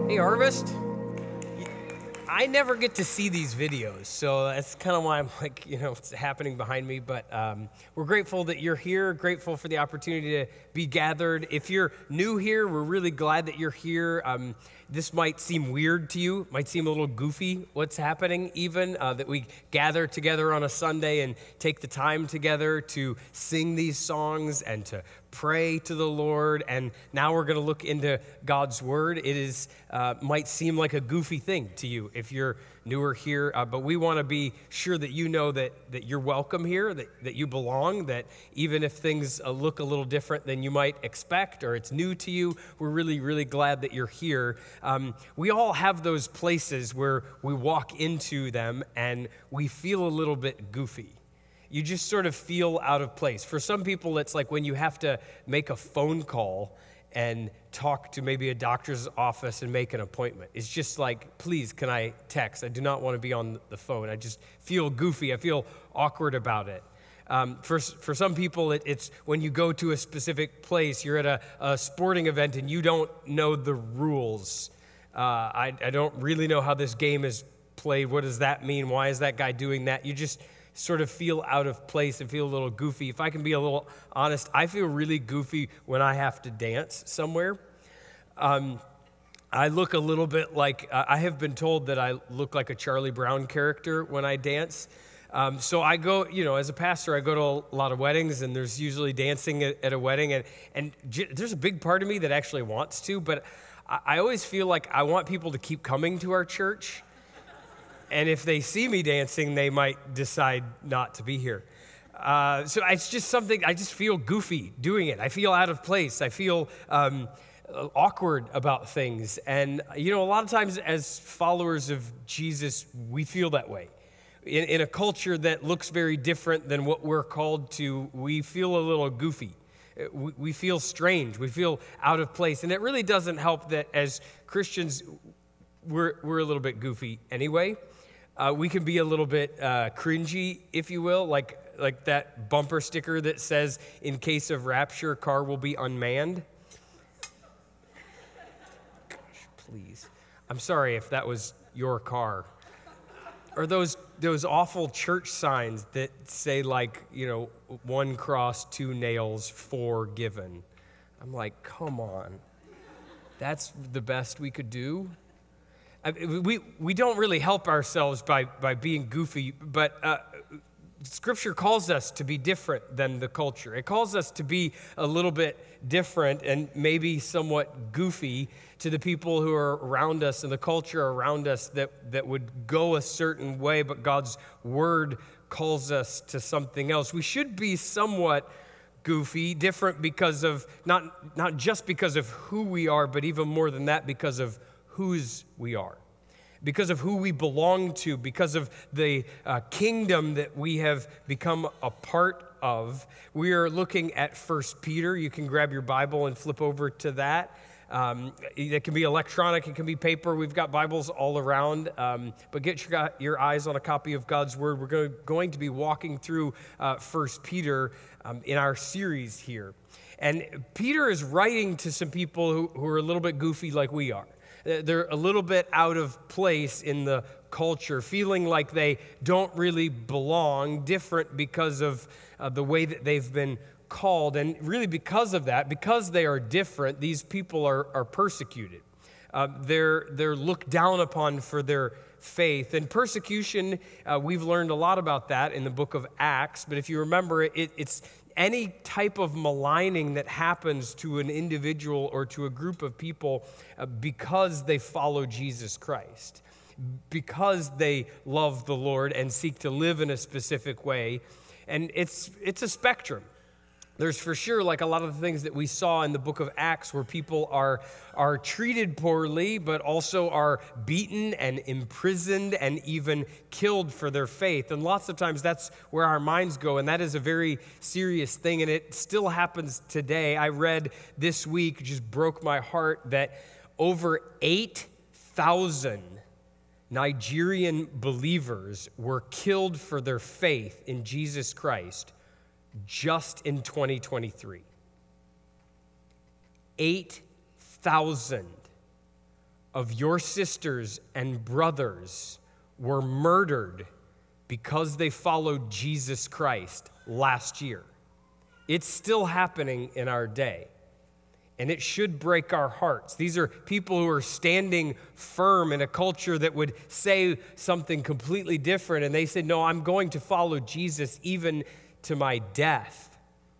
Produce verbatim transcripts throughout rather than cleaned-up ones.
Hey, Harvest. I never get to see these videos, so that's kind of why I'm like, you know, it's happening behind me. But um, we're grateful that you're here, grateful for the opportunity to be gathered. If you're new here, we're really glad that you're here. Um, this might seem weird to you, might seem a little goofy what's happening even, uh, that we gather together on a Sunday and take the time together to sing these songs and to pray to the Lord, and now we're going to look into God's Word. It is uh, might seem like a goofy thing to you if you're newer here, uh, but we want to be sure that you know that that you're welcome here, that, that you belong, that even if things uh, look a little different than you might expect or it's new to you, we're really, really glad that you're here. Um, we all have those places where we walk into them and we feel a little bit goofy. You just sort of feel out of place. For some people, it's like when you have to make a phone call and talk to maybe a doctor's office and make an appointment. It's just like, please, can I text? I do not want to be on the phone. I just feel goofy. I feel awkward about it. Um, for, for some people, it, it's when you go to a specific place, you're at a, a sporting event and you don't know the rules. Uh, I, I don't really know how this game is played. What does that mean? Why is that guy doing that? You just sort of feel out of place and feel a little goofy. If I can be a little honest, I feel really goofy when I have to dance somewhere. Um, I look a little bit like, uh, I have been told that I look like a Charlie Brown character when I dance. Um, so I go, you know, as a pastor, I go to a lot of weddings, and there's usually dancing at, at a wedding, and, and j- there's a big part of me that actually wants to, but I, I always feel like I want people to keep coming to our church. And if they see me dancing, they might decide not to be here. Uh, so it's just something, I just feel goofy doing it. I feel out of place. I feel um, awkward about things. And, you know, a lot of times as followers of Jesus, we feel that way. In, in a culture that looks very different than what we're called to, we feel a little goofy. We, we feel strange. We feel out of place. And it really doesn't help that as Christians, we're, we're a little bit goofy anyway. Uh, we can be a little bit uh, cringy, if you will, like like that bumper sticker that says, in case of rapture, car will be unmanned. Gosh, please. I'm sorry if that was your car. Or those those awful church signs that say, like, you know, one cross, two nails, four given. I'm like, come on. That's the best we could do? We we don't really help ourselves by, by being goofy, but uh, Scripture calls us to be different than the culture. It calls us to be a little bit different and maybe somewhat goofy to the people who are around us and the culture around us that, that would go a certain way, but God's Word calls us to something else. We should be somewhat goofy, different because of, not, not just because of who we are, but even more than that, because of whose we are, because of who we belong to, because of the uh, kingdom that we have become a part of. We are looking at First Peter. You can grab your Bible and flip over to that. Um, it can be electronic, it can be paper. We've got Bibles all around, um, but get your, your eyes on a copy of God's Word. We're going, going to be walking through uh, First Peter um, in our series here. And Peter is writing to some people who, who are a little bit goofy like we are. They're a little bit out of place in the culture, feeling like they don't really belong, different because of uh, the way that they've been called. And really because of that, because they are different, these people are, are persecuted. Uh, they're, they're looked down upon for their faith. And persecution, uh, we've learned a lot about that in the book of Acts. But if you remember, it, it's any type of maligning that happens to an individual or to a group of people uh, because they follow Jesus Christ, because they love the Lord and seek to live in a specific way. And it's it's a spectrum. There's for sure, like a lot of the things that we saw in the book of Acts, where people are, are treated poorly, but also are beaten and imprisoned and even killed for their faith. And lots of times that's where our minds go, and that is a very serious thing, and it still happens today. I read this week, just broke my heart, that over eight thousand Nigerian believers were killed for their faith in Jesus Christ just in twenty twenty-three. eight thousand of your sisters and brothers were murdered because they followed Jesus Christ last year. It's still happening in our day, and it should break our hearts. These are people who are standing firm in a culture that would say something completely different, and they said, no, I'm going to follow Jesus even to my death.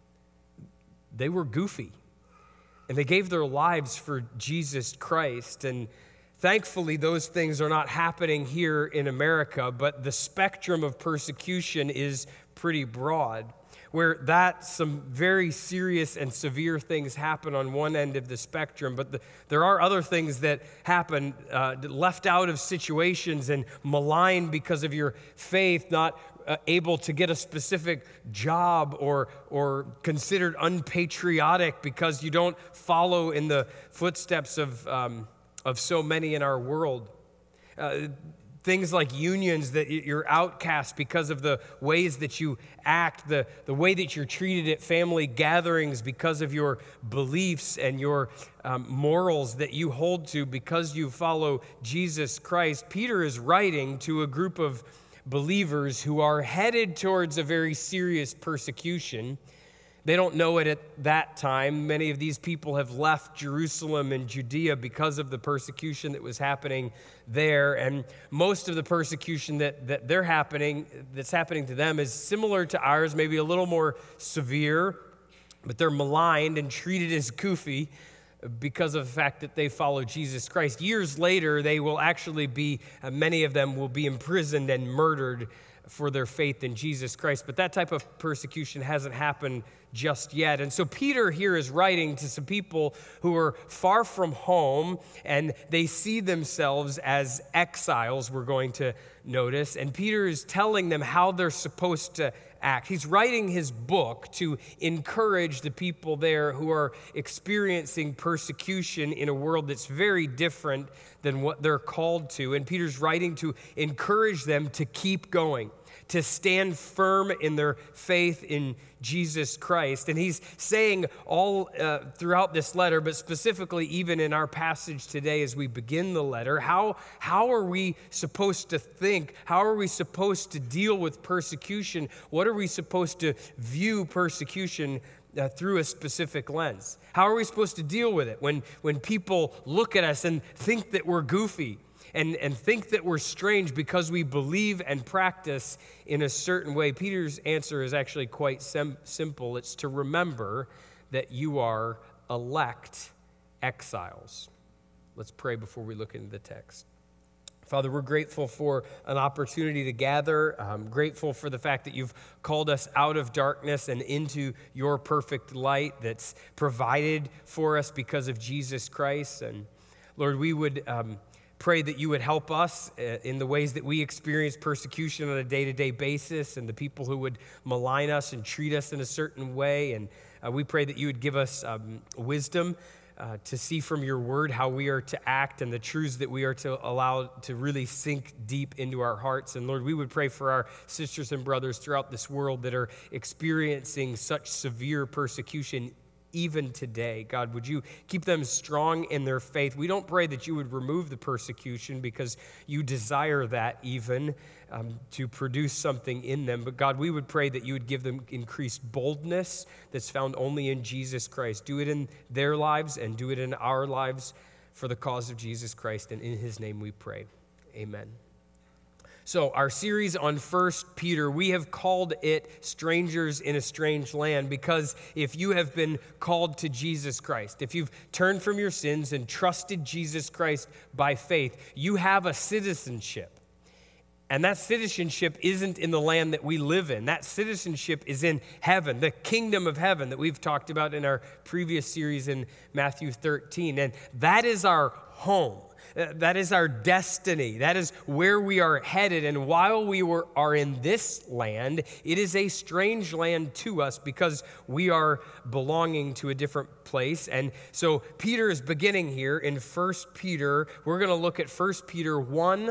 They were goofy, and they gave their lives for Jesus Christ, and thankfully, those things are not happening here in America, but the spectrum of persecution is pretty broad, where that some very serious and severe things happen on one end of the spectrum, but the, there are other things that happen uh, left out of situations and maligned because of your faith, not uh, able to get a specific job, or or considered unpatriotic because you don't follow in the footsteps of um, of so many in our world. Uh, things like unions, that you're outcast because of the ways that you act, the, the way that you're treated at family gatherings because of your beliefs and your um, morals that you hold to because you follow Jesus Christ. Peter is writing to a group of believers who are headed towards a very serious persecution. They don't know it at that time. Many of these people have left Jerusalem and Judea because of the persecution that was happening there. And most of the persecution that, that they're happening, that's happening to them is similar to ours, maybe a little more severe, but they're maligned and treated as goofy because of the fact that they follow Jesus Christ. Years later, they will actually be, uh, many of them will be imprisoned and murdered for their faith in Jesus Christ. But that type of persecution hasn't happened just yet. And so Peter here is writing to some people who are far from home, and they see themselves as exiles, we're going to notice. And Peter is telling them how they're supposed to act. He's writing his book to encourage the people there who are experiencing persecution in a world that's very different than what they're called to. And Peter's writing to encourage them to keep going, to stand firm in their faith in Jesus Christ. And he's saying all uh, throughout this letter, but specifically even in our passage today as we begin the letter, how, how are we supposed to think? How are we supposed to deal with persecution? What are we supposed to view persecution uh, through a specific lens? How are we supposed to deal with it when, when people look at us and think that we're goofy? And, and think that we're strange because we believe and practice in a certain way? Peter's answer is actually quite sim- simple. It's to remember that you are elect exiles. Let's pray before we look into the text. Father, we're grateful for an opportunity to gather. I'm grateful for the fact that you've called us out of darkness and into your perfect light that's provided for us because of Jesus Christ. And Lord, we would... Um, Pray that you would help us in the ways that we experience persecution on a day-to-day basis, and the people who would malign us and treat us in a certain way. And uh, we pray that you would give us um, wisdom uh, to see from your word how we are to act and the truths that we are to allow to really sink deep into our hearts. And Lord, we would pray for our sisters and brothers throughout this world that are experiencing such severe persecution even today. God, would you keep them strong in their faith? We don't pray that you would remove the persecution because you desire that even um, to produce something in them. But God, we would pray that you would give them increased boldness that's found only in Jesus Christ. Do it in their lives and do it in our lives for the cause of Jesus Christ. And in his name we pray. Amen. So our series on First Peter, we have called it Strangers in a Strange Land, because if you have been called to Jesus Christ, if you've turned from your sins and trusted Jesus Christ by faith, you have a citizenship. And that citizenship isn't in the land that we live in. That citizenship is in heaven, the kingdom of heaven that we've talked about in our previous series in Matthew thirteen. And that is our home. That is our destiny. That is where we are headed. And while we were, are in this land, it is a strange land to us because we are belonging to a different place. And so Peter is beginning here in First Peter. We're going to look at First Peter one,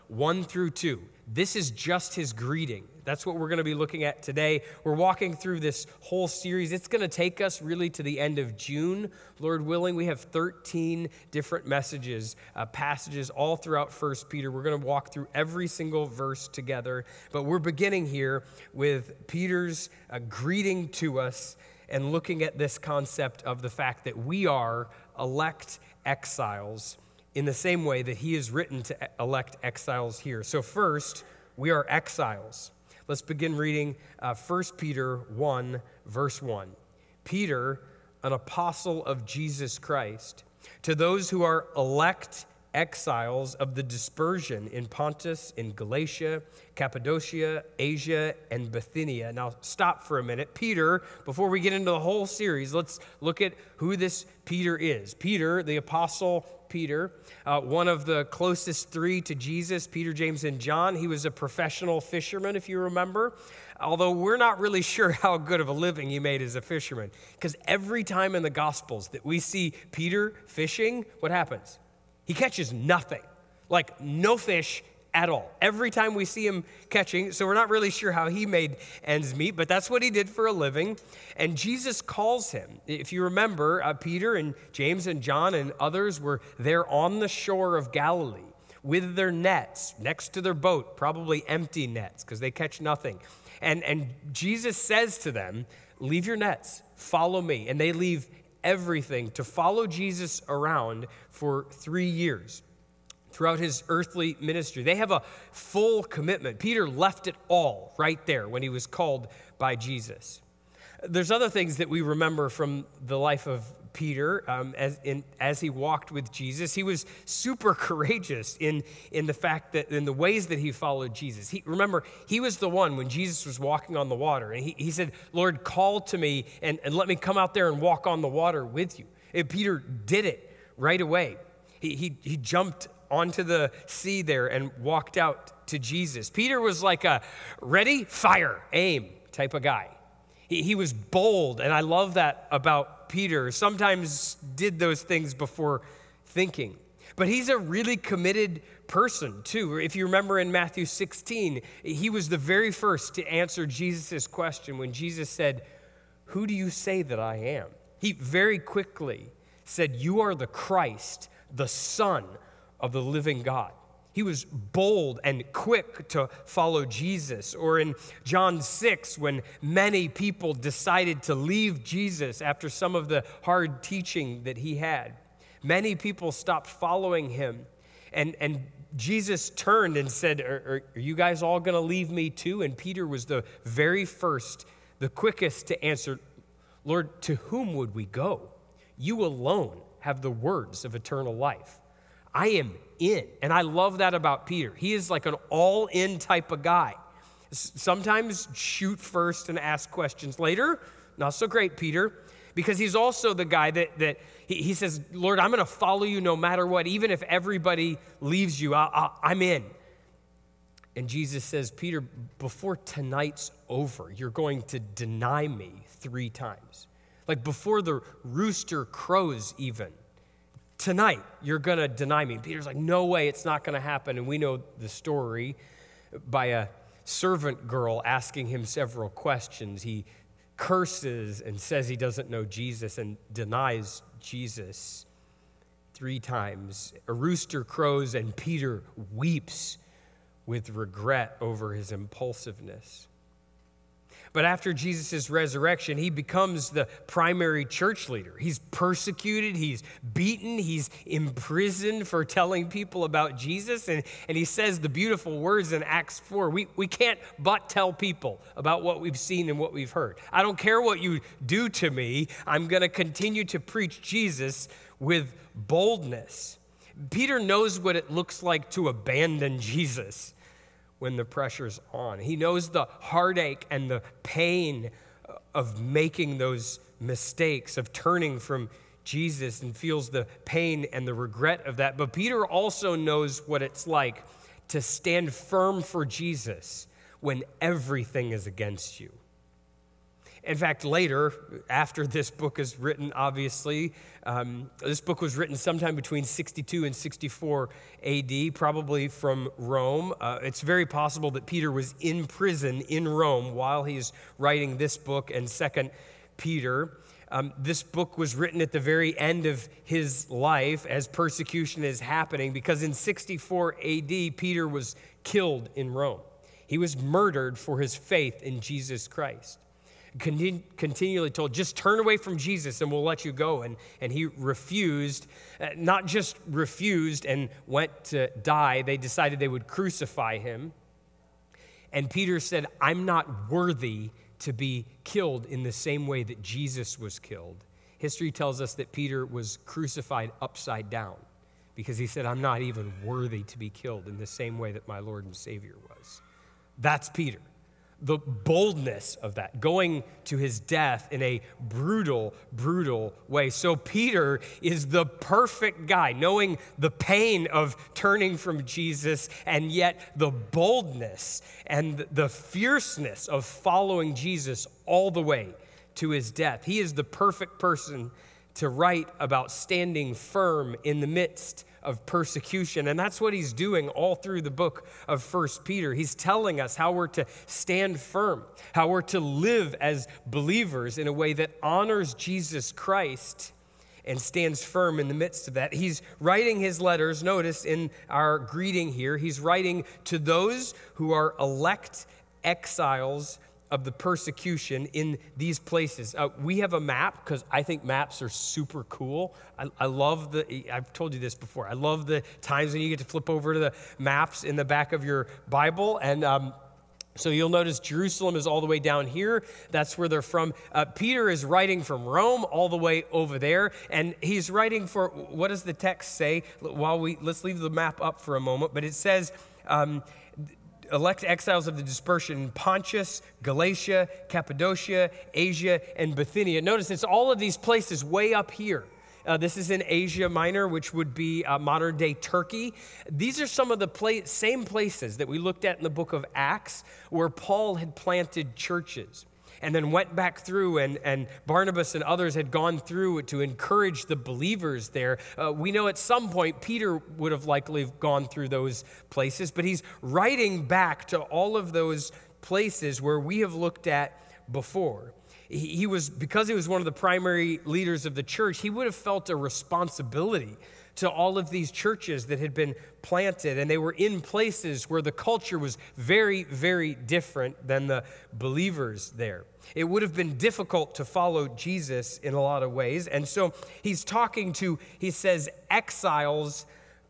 one through two. This is just his greeting. That's what we're going to be looking at today. We're walking through this whole series. It's going to take us really to the end of June, Lord willing. We have thirteen different messages, uh, passages all throughout First Peter. We're going to walk through every single verse together. But we're beginning here with Peter's uh, greeting to us and looking at this concept of the fact that we are elect exiles in the same way that he is written to elect exiles here. So first, we are exiles. Let's begin reading uh, First Peter one, verse one. Peter, an apostle of Jesus Christ, to those who are elect exiles of the dispersion in Pontus, in Galatia, Cappadocia, Asia, and Bithynia. Now, stop for a minute. Peter, before we get into the whole series, let's look at who this Peter is. Peter, the apostle Peter, uh, one of the closest three to Jesus, Peter, James, and John. He was a professional fisherman, if you remember, although we're not really sure how good of a living he made as a fisherman, because every time in the Gospels that we see Peter fishing, what happens? He catches nothing, like no fish at all. Every time we see him catching, so we're not really sure how he made ends meet, but that's what he did for a living. And Jesus calls him. If you remember, uh, Peter and James and John and others were there on the shore of Galilee with their nets next to their boat, probably empty nets because they catch nothing. And, and Jesus says to them, leave your nets, follow me. And they leave everything to follow Jesus around for three years throughout his earthly ministry. They have a full commitment. Peter left it all right there when he was called by Jesus. There's other things that we remember from the life of Peter um, as, in, as he walked with Jesus. He was super courageous in, in the fact that in the ways that he followed Jesus. He, remember, he was the one when Jesus was walking on the water, and he, he said, Lord, call to me and, and let me come out there and walk on the water with you. And Peter did it right away. He, he, he jumped onto the sea there and walked out to Jesus. Peter was like a ready, fire, aim type of guy. He, he was bold, and I love that about Peter. Sometimes did those things before thinking. But he's a really committed person, too. If you remember in Matthew sixteen, he was the very first to answer Jesus' question when Jesus said, who do you say that I am? He very quickly said, you are the Christ, the Son of the living God. He was bold and quick to follow Jesus. Or in John six, when many people decided to leave Jesus after some of the hard teaching that he had, many people stopped following him. And, and Jesus turned and said, are, are you guys all going to leave me too? And Peter was the very first, the quickest to answer, Lord, to whom would we go? You alone have the words of eternal life. I am in. And I love that about Peter. He is like an all-in type of guy. Sometimes shoot first and ask questions later. Not so great, Peter, because he's also the guy that, that he, he says, Lord, I'm going to follow you no matter what. Even if everybody leaves you, I, I, I'm in. And Jesus says, Peter, before tonight's over, you're going to deny me three times. Like before the rooster crows even. Tonight, you're going to deny me. Peter's like, no way, it's not going to happen. And we know the story by a servant girl asking him several questions. He curses and says he doesn't know Jesus and denies Jesus three times. A rooster crows and Peter weeps with regret over his impulsiveness. But after Jesus' resurrection, he becomes the primary church leader. He's persecuted, he's beaten, he's imprisoned for telling people about Jesus. And, and he says the beautiful words in Acts four, we, we can't but tell people about what we've seen and what we've heard. I don't care what you do to me, I'm going to continue to preach Jesus with boldness. Peter knows what it looks like to abandon Jesus when the pressure's on. He knows the heartache and the pain of making those mistakes, of turning from Jesus, and feels the pain and the regret of that. But Peter also knows what it's like to stand firm for Jesus when everything is against you. In fact, later, after this book is written, obviously, um, this book was written sometime between sixty-two and sixty-four A D, probably from Rome. Uh, it's very possible that Peter was in prison in Rome while he's writing this book and Second Peter. Um, this book was written at the very end of his life as persecution is happening, because in sixty-four A D, Peter was killed in Rome. He was murdered for his faith in Jesus Christ. Continu- continually told, just turn away from Jesus and we'll let you go. And, and he refused, uh, not just refused and went to die. They decided they would crucify him. And Peter said, I'm not worthy to be killed in the same way that Jesus was killed. History tells us that Peter was crucified upside down because he said, I'm not even worthy to be killed in the same way that my Lord and Savior was. That's Peter. The boldness of that, going to his death in a brutal, brutal way. So Peter is the perfect guy, knowing the pain of turning from Jesus and yet the boldness and the fierceness of following Jesus all the way to his death. He is the perfect person to write about standing firm in the midst of persecution. And that's what he's doing all through the book of First Peter. He's telling us how we're to stand firm, how we're to live as believers in a way that honors Jesus Christ and stands firm in the midst of that. He's writing his letters, notice in our greeting here, he's writing to those who are elect exiles of the persecution in these places. Uh, we have a map because I think maps are super cool. I, I love the, I've told you this before, I love the times when you get to flip over to the maps in the back of your Bible. And um, so you'll notice Jerusalem is all the way down here. That's where they're from. Uh, Peter is writing from Rome all the way over there. And he's writing for, what does the text say? While we, let's leave the map up for a moment. But it says, um, elect exiles of the dispersion in Pontus, Galatia, Cappadocia, Asia, and Bithynia. Notice it's all of these places way up here. Uh, this is in Asia Minor, which would be uh, modern-day Turkey. These are some of the pla- same places that we looked at in the book of Acts where Paul had planted churches and then went back through, and, and Barnabas and others had gone through to encourage the believers there. Uh, we know at some point Peter would have likely gone through those places, but he's writing back to all of those places where we have looked at before. He, he was, because he was one of the primary leaders of the church, he would have felt a responsibility to all of these churches that had been planted, and they were in places where the culture was very, very different than the believers there. It would have been difficult to follow Jesus in a lot of ways, and so he's talking to, he says, exiles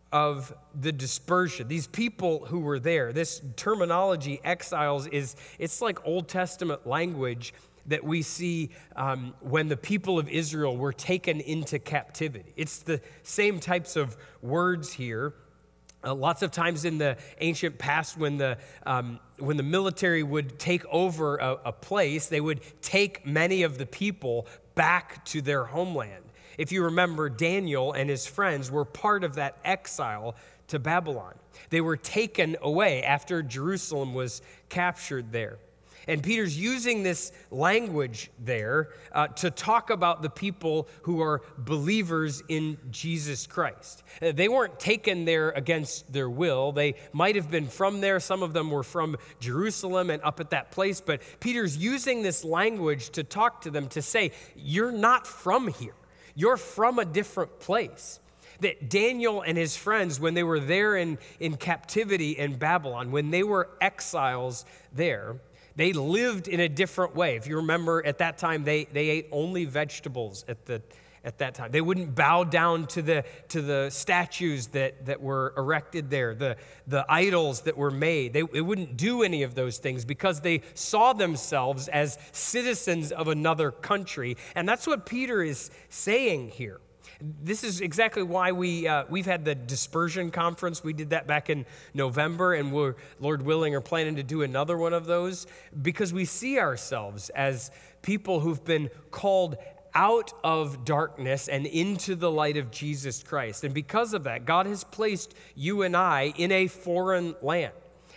of the dispersion, these people who were there. This terminology, exiles, is, it's like Old Testament language that we see um, when the people of Israel were taken into captivity. It's the same types of words here. Uh, lots of times in the ancient past, when the um, when the military would take over a, a place, they would take many of the people back to their homeland. If you remember, Daniel and his friends were part of that exile to Babylon. They were taken away after Jerusalem was captured there. And Peter's using this language there uh, to talk about the people who are believers in Jesus Christ. Uh, they weren't taken there against their will. They might have been from there. Some of them were from Jerusalem and up at that place. But Peter's using this language to talk to them, to say, you're not from here. You're from a different place. That Daniel and his friends, when they were there in, in captivity in Babylon, when they were exiles there, they lived in a different way. If you remember, at that time, they, they ate only vegetables at the at that time. They wouldn't bow down to the to the statues that, that were erected there, the, the idols that were made. They, they wouldn't do any of those things because they saw themselves as citizens of another country. And that's what Peter is saying here. This is exactly why we, uh, we've had the dispersion conference. We did that back in November, and we're, Lord willing, are planning to do another one of those because we see ourselves as people who've been called out of darkness and into the light of Jesus Christ. And because of that, God has placed you and I in a foreign land.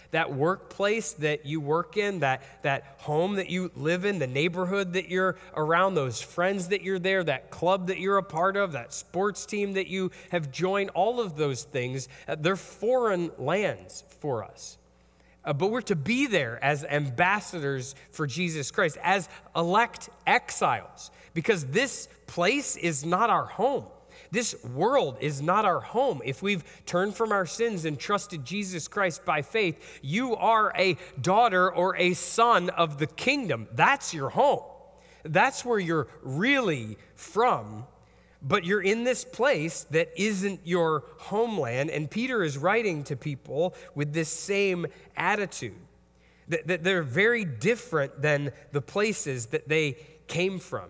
That workplace that you work in, that, that home that you live in, the neighborhood that you're around, those friends that you're there, that club that you're a part of, that sports team that you have joined, all of those things, uh, they're foreign lands for us. Uh, but we're to be there as ambassadors for Jesus Christ, as elect exiles, because this place is not our home. This world is not our home. If we've turned from our sins and trusted Jesus Christ by faith, you are a daughter or a son of the kingdom. That's your home. That's where you're really from. But you're in this place that isn't your homeland. And Peter is writing to people with this same attitude, that, that they're very different than the places that they came from.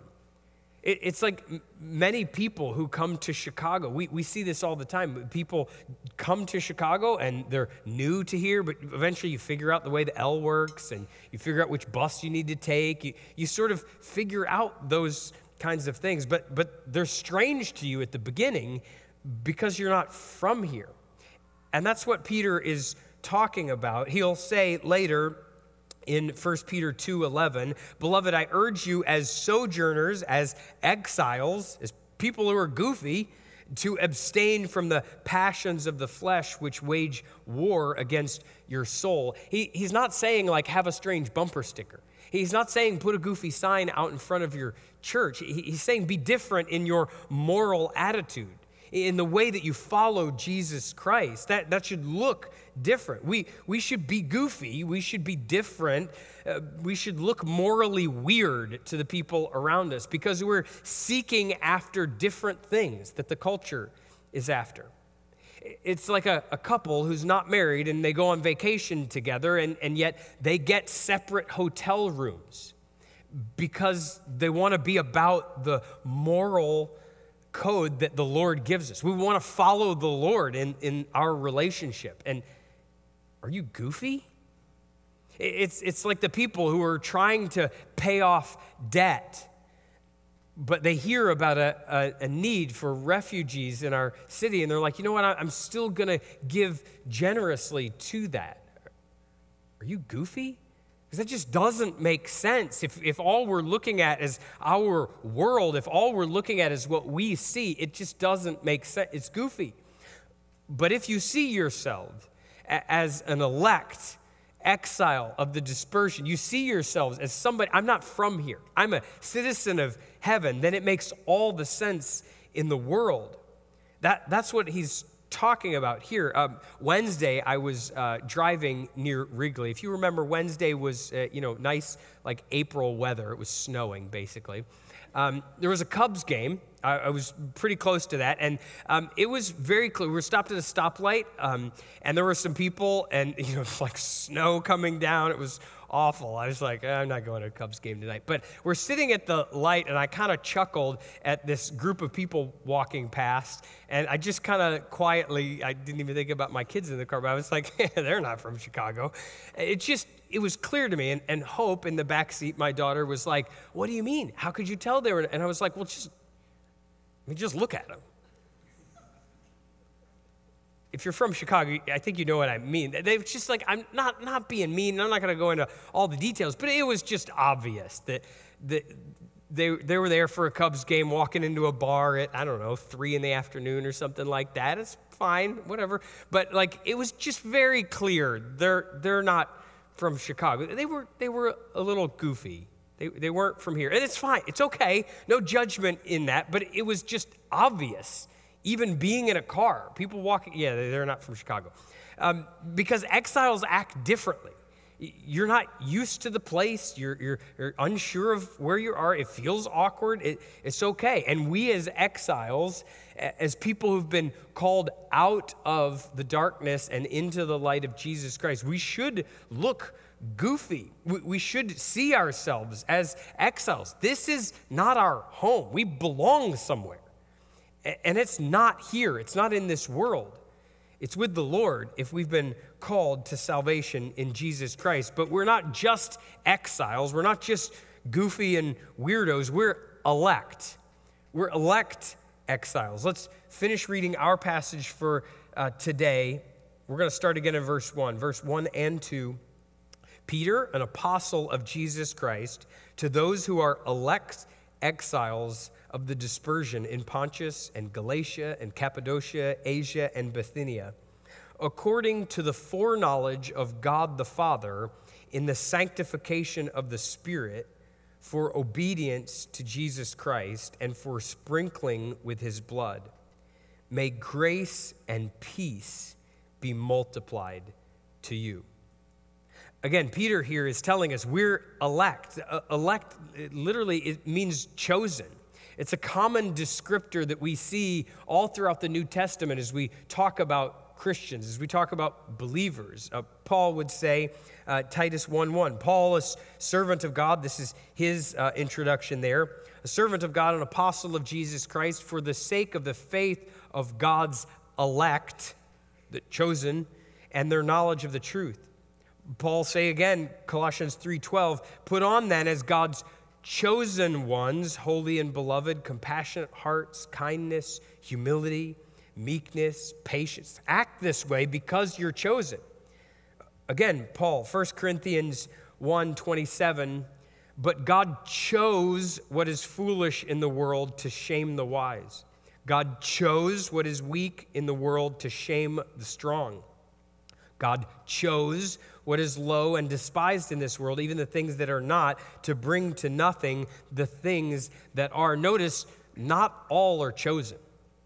It's like many people who come to Chicago. We, we see this all the time. People come to Chicago and they're new to here, but eventually you figure out the way the L works and you figure out which bus you need to take. You, you sort of figure out those kinds of things, but, but they're strange to you at the beginning because you're not from here. And that's what Peter is talking about. He'll say later, in First Peter two eleven, beloved, I urge you as sojourners, as exiles, as people who are goofy, to abstain from the passions of the flesh which wage war against your soul. He, he's not saying like have a strange bumper sticker. He's not saying put a goofy sign out in front of your church. He, he's saying be different in your moral attitude, in the way that you follow Jesus Christ. That, that should look different. We, we should be goofy. We should be different. Uh, we should look morally weird to the people around us because we're seeking after different things that the culture is after. It's like a, a couple who's not married and they go on vacation together and, and yet they get separate hotel rooms because they want to be about the moral code that the Lord gives us. We want to follow the Lord in, in our relationship. And are you goofy? It's, it's like the people who are trying to pay off debt, but they hear about a, a, a need for refugees in our city, and they're like, you know what, I'm still going to give generously to that. Are you goofy? Because that just doesn't make sense. If, if all we're looking at is our world, if all we're looking at is what we see, it just doesn't make sense. It's goofy. But if you see yourself as an elect exile of the dispersion, you see yourselves as somebody, I'm not from here, I'm a citizen of heaven, then it makes all the sense in the world. That, that's what he's talking about here. Um, Wednesday, I was uh, driving near Wrigley. If you remember, Wednesday was, uh, you know, nice, like April weather. It was snowing, basically. Um, there was a Cubs game. I, I was pretty close to that, and um, it was very clear. We were stopped at a stoplight, um, and there were some people, and, you know, it's like snow coming down. It was awful. I was like, I'm not going to a Cubs game tonight. But we're sitting at the light, and I kind of chuckled at this group of people walking past, and I just kind of quietly, I didn't even think about my kids in the car, but I was like, they're not from Chicago. It just, it was clear to me, and, and Hope in the back seat, my daughter, was like, what do you mean? How could you tell they were? And I was like, well, just, I mean, just look at them. If you're from Chicago, I think you know what I mean. They were just like, I'm not not being mean. I'm not going to go into all the details, but it was just obvious that, that they, they were there for a Cubs game, walking into a bar at, I don't know, three in the afternoon or something like that. It's fine, whatever. But like, it was just very clear they're they're not from Chicago. They were they were a little goofy. They they weren't from here, and it's fine. It's okay. No judgment in that. But it was just obvious. Even being in a car, people walking, yeah, they're not from Chicago. Um, because exiles act differently. You're not used to the place. You're, you're, you're unsure of where you are. It feels awkward. It, it's okay. And we as exiles, as people who've been called out of the darkness and into the light of Jesus Christ, we should look goofy. We, we should see ourselves as exiles. This is not our home. We belong somewhere. And it's not here. It's not in this world. It's with the Lord if we've been called to salvation in Jesus Christ. But we're not just exiles. We're not just goofy and weirdos. We're elect. We're elect exiles. Let's finish reading our passage for uh, today We're going to start again in verse one. Verse one and two. Peter, an apostle of Jesus Christ, to those who are elect exiles of the dispersion in Pontus and Galatia and Cappadocia, Asia and Bithynia, according to the foreknowledge of God the Father, in the sanctification of the Spirit, for obedience to Jesus Christ and for sprinkling with his blood. May grace and peace be multiplied to you. Again, Peter here is telling us we're elect. Uh, elect, it literally, it means chosen. It's a common descriptor that we see all throughout the New Testament as we talk about Christians, as we talk about believers. Uh, Paul would say, uh, Titus one one, Paul, a servant of God, this is his uh, introduction there, a servant of God, an apostle of Jesus Christ, for the sake of the faith of God's elect, the chosen, and their knowledge of the truth. Paul say again, Colossians three twelve, put on then as God's chosen ones, holy and beloved, compassionate hearts, kindness, humility, meekness, patience. Act this way because you're chosen. Again, Paul, First Corinthians one twenty-seven, but God chose what is foolish in the world to shame the wise. God chose what is weak in the world to shame the strong. God chose what is low and despised in this world, even the things that are not, to bring to nothing the things that are. Notice, not all are chosen.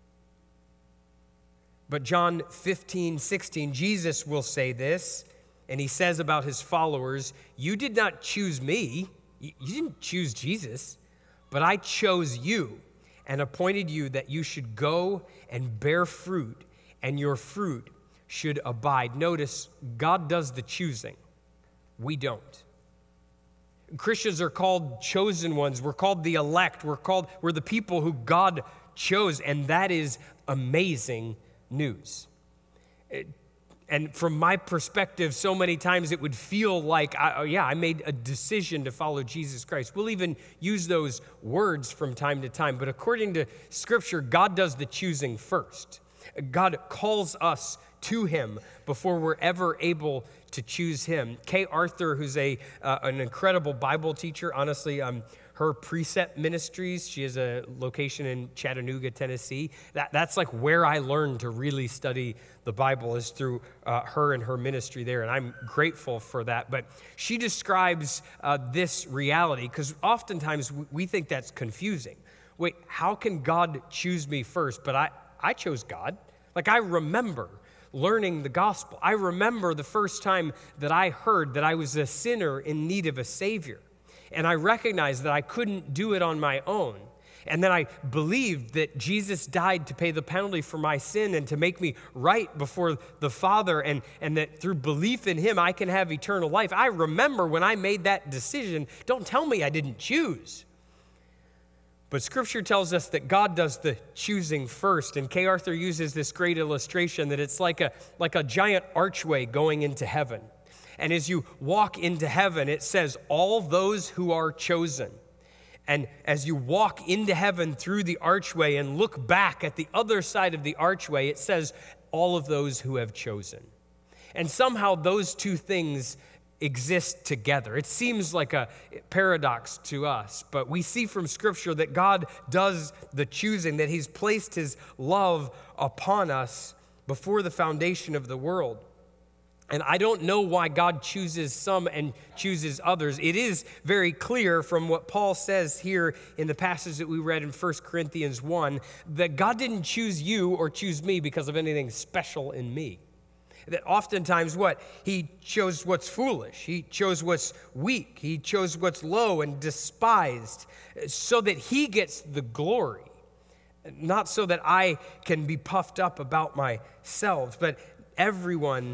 But John fifteen sixteen, Jesus will say this, and he says about his followers, you did not choose me, you didn't choose Jesus, but I chose you and appointed you that you should go and bear fruit, and your fruit should abide. Notice, God does the choosing. We don't. Christians are called chosen ones. We're called the elect. We're called, we're the people who God chose, and that is amazing news. It, and from my perspective, so many times it would feel like, I, oh yeah, I made a decision to follow Jesus Christ. We'll even use those words from time to time, but according to Scripture, God does the choosing first. God calls us to him before we're ever able to choose him. Kay Arthur, who's a uh, an incredible Bible teacher, honestly, um, her Precept Ministries, she has a location in Chattanooga, Tennessee. That, that's like where I learned to really study the Bible, is through uh, her and her ministry there, and I'm grateful for that. But she describes uh, this reality, because oftentimes we think that's confusing. Wait, how can God choose me first? But I, I chose God. Like, I remember learning the gospel. I remember the first time that I heard that I was a sinner in need of a Savior. And I recognized that I couldn't do it on my own. And then I believed that Jesus died to pay the penalty for my sin and to make me right before the Father, and, and that through belief in him, I can have eternal life. I remember when I made that decision. Don't tell me I didn't choose. But Scripture tells us that God does the choosing first. And Kay Arthur uses this great illustration that it's like a, like a giant archway going into heaven. And as you walk into heaven, it says, all those who are chosen. And as you walk into heaven through the archway and look back at the other side of the archway, it says, all of those who have chosen. And somehow those two things exist together. It seems like a paradox to us, but we see from Scripture that God does the choosing, that he's placed his love upon us before the foundation of the world. And I don't know why God chooses some and chooses others. It is very clear from what Paul says here in the passage that we read in First Corinthians one, that God didn't choose you or choose me because of anything special in me. That oftentimes what? He chose what's foolish. He chose what's weak. He chose what's low and despised so that he gets the glory. Not so that I can be puffed up about myself, but everyone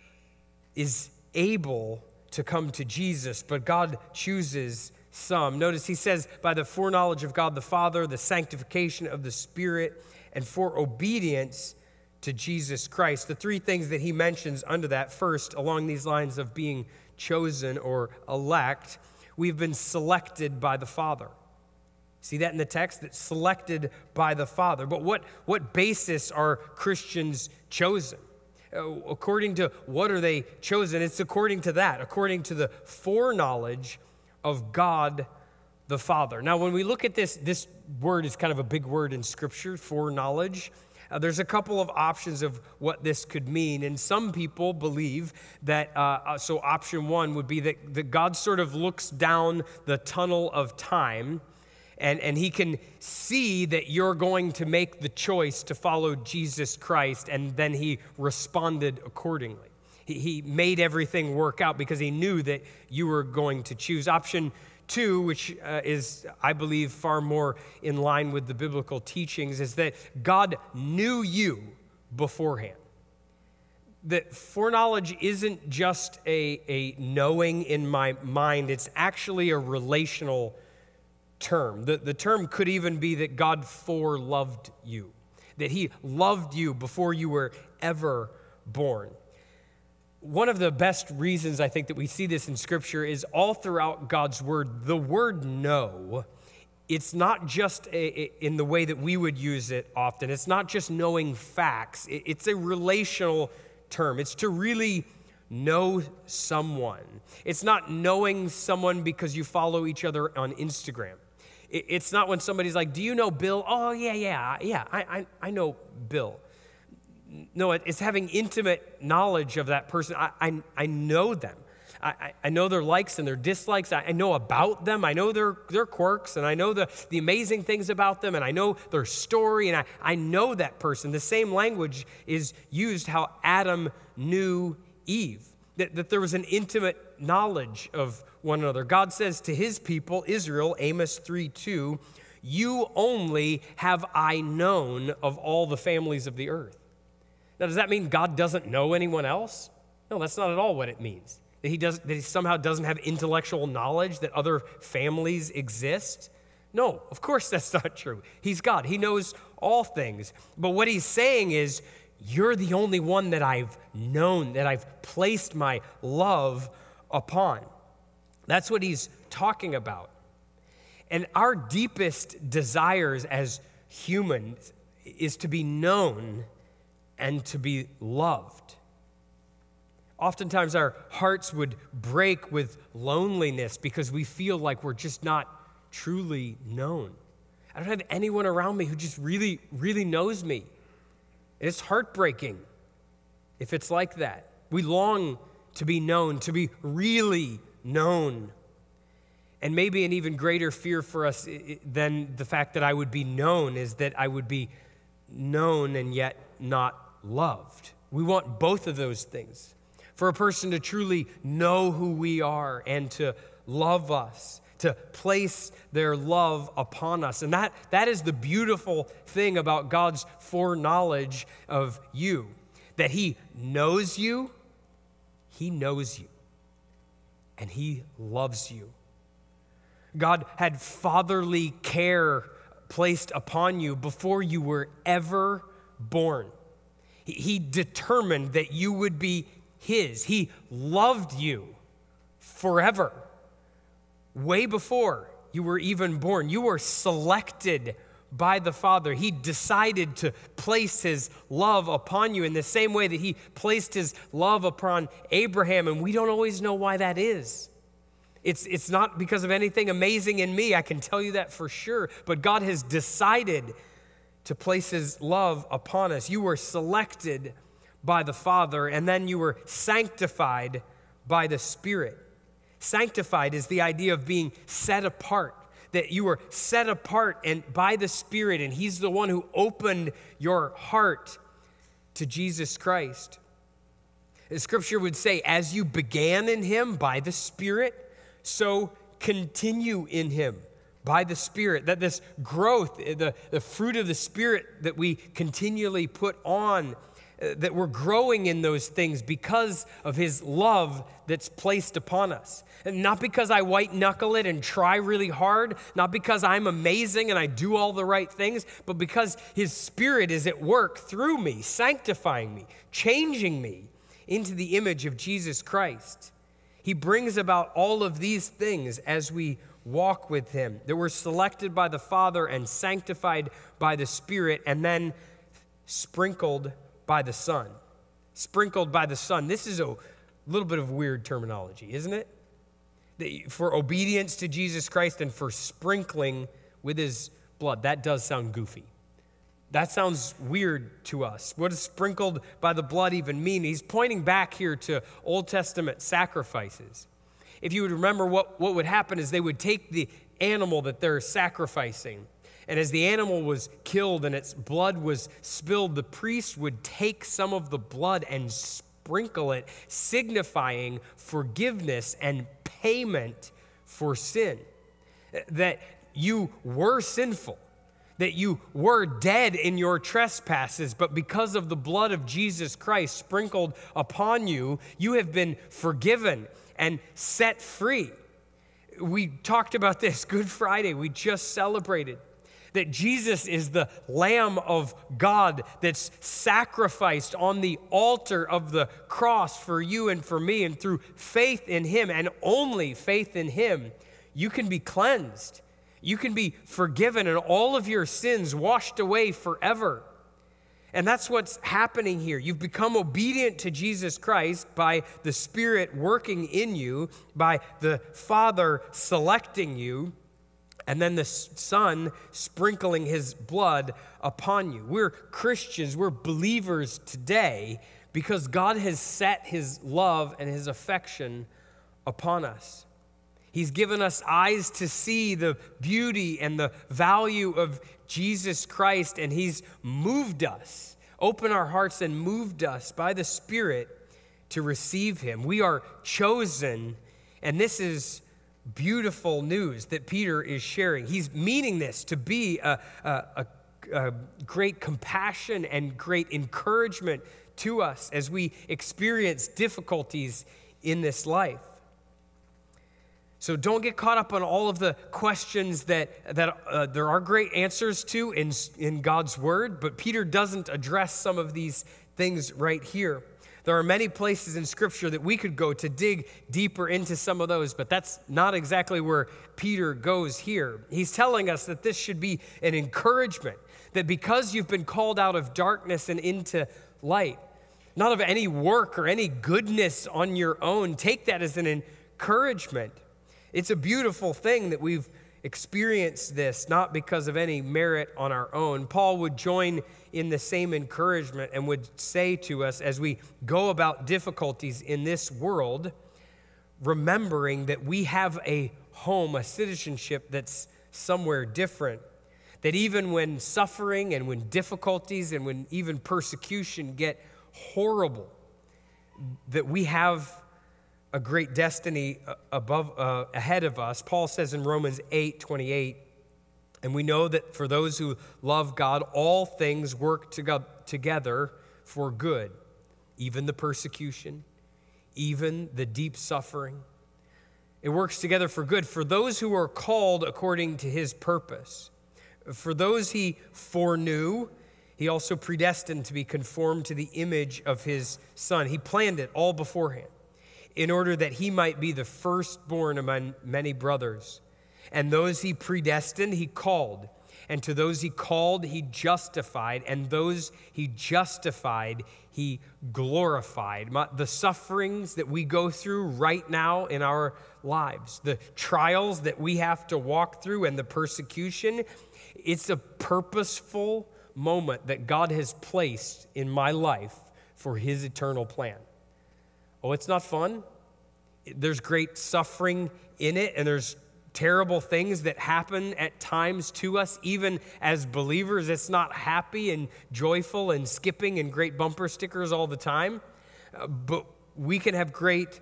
is able to come to Jesus, but God chooses some. Notice he says, by the foreknowledge of God the Father, the sanctification of the Spirit, and for obedience to Jesus Christ. The three things that he mentions under that, first, along these lines of being chosen or elect, we've been selected by the Father. See that in the text? That's selected by the Father. But what, what basis are Christians chosen? According to what are they chosen? It's according to that, according to the foreknowledge of God the Father. Now, when we look at this, this word is kind of a big word in Scripture, foreknowledge. Uh, there's a couple of options of what this could mean, and some people believe that, uh, so option one would be that, that God sort of looks down the tunnel of time, and, and he can see that you're going to make the choice to follow Jesus Christ, and then he responded accordingly. He, he made everything work out because he knew that you were going to choose. Option two, which uh, is, I believe, far more in line with the biblical teachings, is that God knew you beforehand. That foreknowledge isn't just a, a knowing in my mind, it's actually a relational term. The, the term could even be that God foreloved you, that he loved you before you were ever born. One of the best reasons I think that we see this in Scripture is all throughout God's Word, the word know, it's not just a, a, in the way that we would use it often. It's not just knowing facts. It, it's a relational term. It's to really know someone. It's not knowing someone because you follow each other on Instagram. It, it's not when somebody's like, do you know Bill? Oh, yeah, yeah, yeah, I, I, I know Bill. No, it's having intimate knowledge of that person. I, I, I know them. I, I know their likes and their dislikes. I, I know about them. I know their, their quirks, and I know the, the amazing things about them, and I know their story, and I, I know that person. The same language is used how Adam knew Eve, that, that there was an intimate knowledge of one another. God says to his people, Israel, Amos three two, you only have I known of all the families of the earth. Now, does that mean God doesn't know anyone else? No, that's not at all what it means. That he, does, that he somehow doesn't have intellectual knowledge that other families exist? No, of course that's not true. He's God. He knows all things. But what he's saying is, you're the only one that I've known, that I've placed my love upon. That's what he's talking about. And our deepest desires as humans is to be known and to be loved. Oftentimes our hearts would break with loneliness because we feel like we're just not truly known. I don't have anyone around me who just really, really knows me. It's heartbreaking if it's like that. We long to be known, to be really known. And maybe an even greater fear for us than the fact that I would be known is that I would be known and yet not loved. We want both of those things. For a person to truly know who we are and to love us, to place their love upon us. And that, that is the beautiful thing about God's foreknowledge of you, that he knows you, he knows you, and he loves you. God had fatherly care placed upon you before you were ever born. He determined that you would be his. He loved you forever, way before you were even born. You were selected by the Father. He decided to place his love upon you in the same way that he placed his love upon Abraham, and we don't always know why that is. It's, it's not because of anything amazing in me, I can tell you that for sure, but God has decided to place his love upon us. You were selected by the Father, and then you were sanctified by the Spirit. Sanctified is the idea of being set apart, that you were set apart and by the Spirit, and he's the one who opened your heart to Jesus Christ. The Scripture would say, as you began in him by the Spirit, so continue in him by the Spirit. That this growth, the, the fruit of the Spirit that we continually put on, uh, that we're growing in those things because of his love that's placed upon us. And not because I white knuckle it and try really hard, not because I'm amazing and I do all the right things, but because his Spirit is at work through me, sanctifying me, changing me into the image of Jesus Christ. He brings about all of these things as we walk with him, that we're selected by the Father and sanctified by the Spirit and then sprinkled by the Son. sprinkled by the Son. This is a little bit of weird terminology, isn't it? That for obedience to Jesus Christ and for sprinkling with his blood. That does sound goofy. That sounds weird to us. What does sprinkled by the blood even mean? He's pointing back here to Old Testament sacrifices. If you would remember, what, what would happen is they would take the animal that they're sacrificing, and as the animal was killed and its blood was spilled, the priest would take some of the blood and sprinkle it, signifying forgiveness and payment for sin. That you were sinful, that you were dead in your trespasses, but because of the blood of Jesus Christ sprinkled upon you, you have been forgiven and set free. We talked about this Good Friday. We just celebrated that Jesus is the Lamb of God that's sacrificed on the altar of the cross for you and for me, and through faith in him, and only faith in him, you can be cleansed. You can be forgiven and all of your sins washed away forever. And that's what's happening here. You've become obedient to Jesus Christ by the Spirit working in you, by the Father selecting you, and then the Son sprinkling his blood upon you. We're Christians, we're believers today because God has set his love and his affection upon us. He's given us eyes to see the beauty and the value of Jesus Christ, and he's moved us, opened our hearts and moved us by the Spirit to receive him. We are chosen, and this is beautiful news that Peter is sharing. He's meaning this to be a, a, a, a great compassion and great encouragement to us as we experience difficulties in this life. So don't get caught up on all of the questions that, that uh, there are great answers to in, in God's word, but Peter doesn't address some of these things right here. There are many places in Scripture that we could go to dig deeper into some of those, but that's not exactly where Peter goes here. He's telling us that this should be an encouragement, that because you've been called out of darkness and into light, not of any work or any goodness on your own, take that as an encouragement. It's a beautiful thing that we've experienced this, not because of any merit on our own. Paul would join in the same encouragement and would say to us as we go about difficulties in this world, remembering that we have a home, a citizenship that's somewhere different, that even when suffering and when difficulties and when even persecution get horrible, that we have a great destiny above, uh, ahead of us. Paul says in Romans eight twenty-eight, and we know that for those who love God, all things work to together for good, even the persecution, even the deep suffering. It works together for good for those who are called according to his purpose. For those he foreknew, he also predestined to be conformed to the image of his Son. He planned it all beforehand, in order that he might be the firstborn among many brothers. And those he predestined, he called. And to those he called, he justified. And those he justified, he glorified. The sufferings that we go through right now in our lives, the trials that we have to walk through and the persecution, it's a purposeful moment that God has placed in my life for his eternal plan. Oh, it's not fun. There's great suffering in it, and there's terrible things that happen at times to us, even as believers. It's not happy and joyful and skipping and great bumper stickers all the time, uh, but we can have great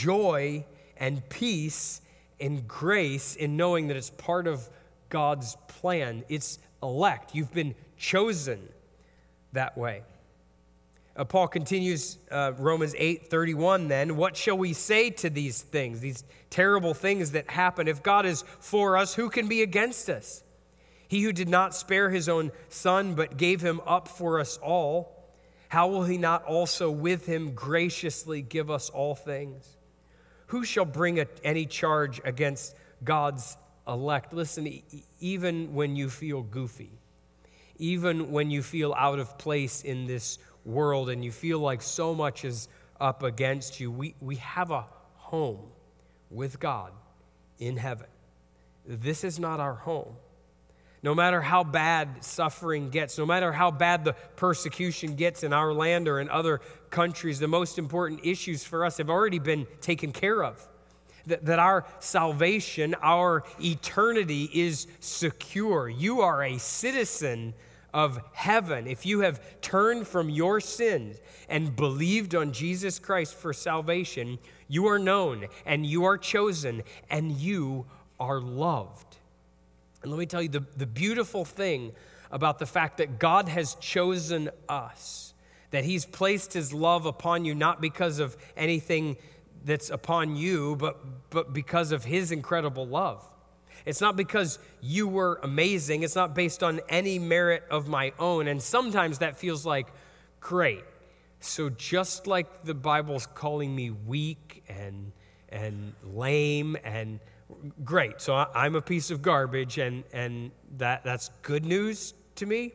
joy and peace and grace in knowing that it's part of God's plan. It's elect. You've been chosen that way. Uh, Paul continues, uh, Romans eight thirty-one then, what shall we say to these things, these terrible things that happen? If God is for us, who can be against us? He who did not spare his own Son, but gave him up for us all, how will he not also with him graciously give us all things? Who shall bring a, any charge against God's elect? Listen, e- even when you feel goofy, even when you feel out of place in this world and you feel like so much is up against you, we, we have a home with God in heaven. This is not our home. No matter how bad suffering gets, no matter how bad the persecution gets in our land or in other countries, the most important issues for us have already been taken care of. That, that our salvation, our eternity is secure. You are a citizen of heaven. If you have turned from your sins and believed on Jesus Christ for salvation, you are known and you are chosen and you are loved. And let me tell you the, the beautiful thing about the fact that God has chosen us, that he's placed his love upon you, not because of anything that's upon you, but, but because of his incredible love. It's not because you were amazing. It's not based on any merit of my own. And sometimes that feels like, great. So just like the Bible's calling me weak and, and lame and great, so I'm a piece of garbage, and, and that, that's good news to me?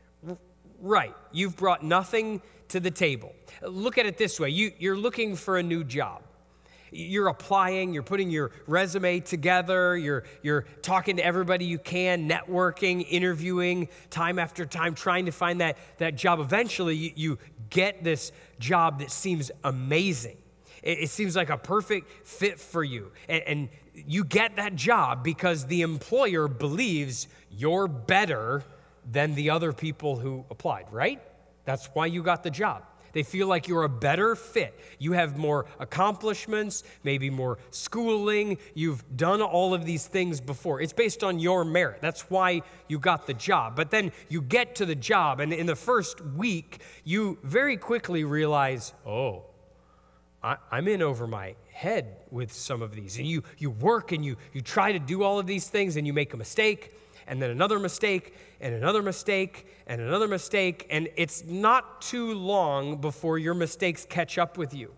Right. You've brought nothing to the table. Look at it this way. You, you're looking for a new job. You're applying, you're putting your resume together, you're, you're talking to everybody you can, networking, interviewing, time after time, trying to find that, that job. Eventually, you, you get this job that seems amazing. It, it seems like a perfect fit for you. And, and you get that job because the employer believes you're better than the other people who applied, right? That's why you got the job. They feel like you're a better fit. You have more accomplishments, maybe more schooling. You've done all of these things before. It's based on your merit. That's why you got the job. But then you get to the job, and in the first week, you very quickly realize, oh, I, I'm in over my head with some of these. And you, you work, and you, you try to do all of these things, and you make a mistake, and then another mistake, and another mistake, and another mistake, and it's not too long before your mistakes catch up with you.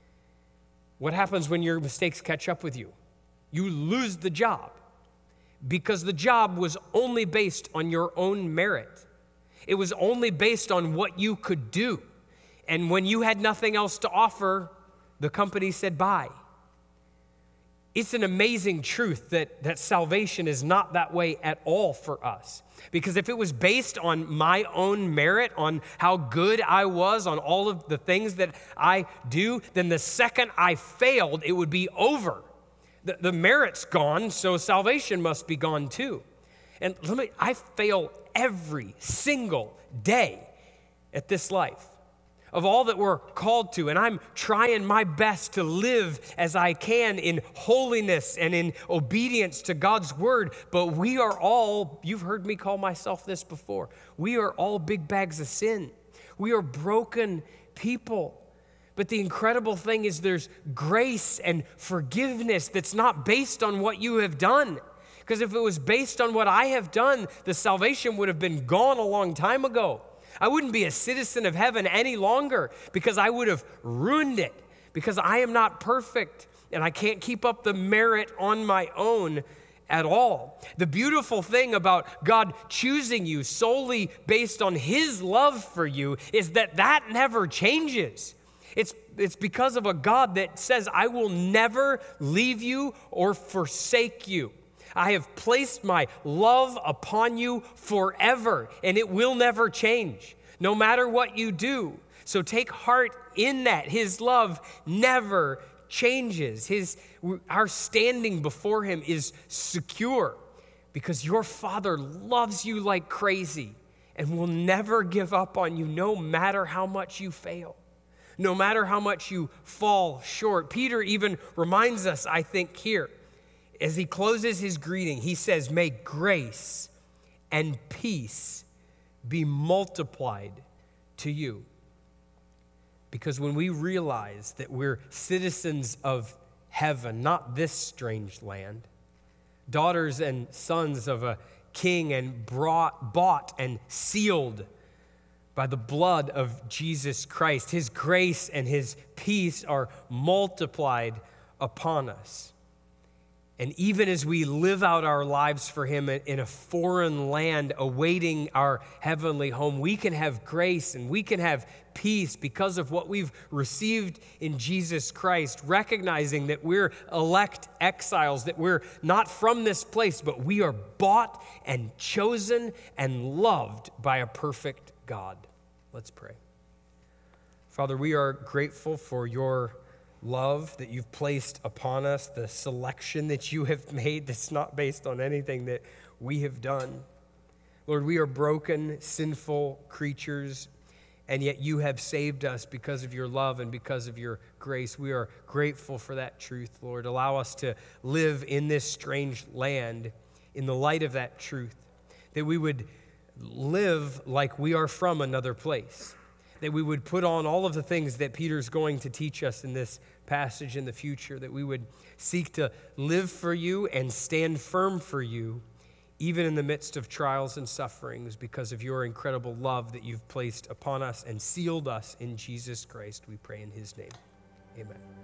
What happens when your mistakes catch up with you? You lose the job because the job was only based on your own merit. It was only based on what you could do. And when you had nothing else to offer, the company said bye. It's an amazing truth that, that salvation is not that way at all for us. Because if it was based on my own merit, on how good I was, on all of the things that I do, then the second I failed, it would be over. The, the merit's gone, so salvation must be gone too. And let me, I fail every single day at this life. Of all that we're called to, and I'm trying my best to live as I can in holiness and in obedience to God's word, but we are all, you've heard me call myself this before, we are all big bags of sin. We are broken people. But the incredible thing is there's grace and forgiveness that's not based on what you have done. Because if it was based on what I have done, the salvation would have been gone a long time ago. I wouldn't be a citizen of heaven any longer because I would have ruined it, because I am not perfect and I can't keep up the merit on my own at all. The beautiful thing about God choosing you solely based on his love for you is that that never changes. It's, it's because of a God that says, I will never leave you or forsake you. I have placed my love upon you forever, and it will never change, no matter what you do. So take heart in that. His love never changes. His, our standing before him is secure because your Father loves you like crazy and will never give up on you, no matter how much you fail, no matter how much you fall short. Peter even reminds us, I think, here, as he closes his greeting, he says, may grace and peace be multiplied to you. Because when we realize that we're citizens of heaven, not this strange land, daughters and sons of a king and brought, bought and sealed by the blood of Jesus Christ, his grace and his peace are multiplied upon us. And even as we live out our lives for him in a foreign land awaiting our heavenly home, we can have grace and we can have peace because of what we've received in Jesus Christ, recognizing that we're elect exiles, that we're not from this place, but we are bought and chosen and loved by a perfect God. Let's pray. Father, we are grateful for your love that you've placed upon us, the selection that you have made that's not based on anything that we have done. Lord, we are broken, sinful creatures, and yet you have saved us because of your love and because of your grace. We are grateful for that truth, Lord. Allow us to live in this strange land in the light of that truth, that we would live like we are from another place, that we would put on all of the things that Peter's going to teach us in this passage in the future, that we would seek to live for you and stand firm for you, even in the midst of trials and sufferings, because of your incredible love that you've placed upon us and sealed us in Jesus Christ. We pray in his name. Amen.